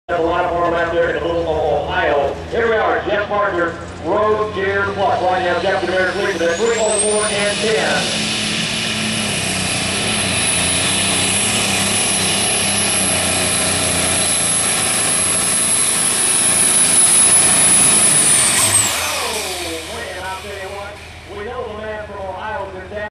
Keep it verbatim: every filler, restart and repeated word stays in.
A lot of them out there in Louisville, Ohio. Here we are, Jeff Parker, Road Gear Plus. Right now, Jeff, the Bears lead with three oh four and ten.